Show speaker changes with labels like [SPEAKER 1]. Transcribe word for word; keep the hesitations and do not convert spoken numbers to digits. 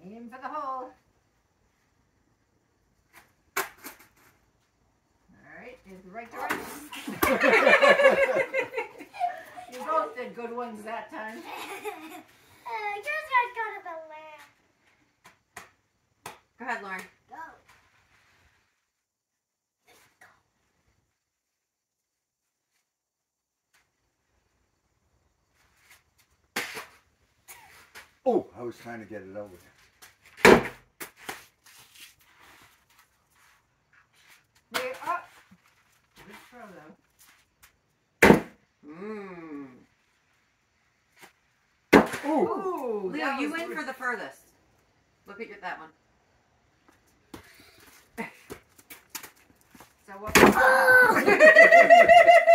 [SPEAKER 1] Aim for the hole. Alright, is the right direction. You both did good ones that time.
[SPEAKER 2] Uh, yours guys got a land.
[SPEAKER 3] Go ahead, Lauren.
[SPEAKER 2] Go.
[SPEAKER 4] Oh, I was trying to get it over there.
[SPEAKER 1] Way up. Good throw though.
[SPEAKER 3] Mmm.
[SPEAKER 4] Ooh.
[SPEAKER 1] Ooh,
[SPEAKER 3] Leo,
[SPEAKER 1] that
[SPEAKER 3] you
[SPEAKER 1] was
[SPEAKER 3] win
[SPEAKER 1] good.
[SPEAKER 3] for the furthest. Look at your, that one.
[SPEAKER 1] So what?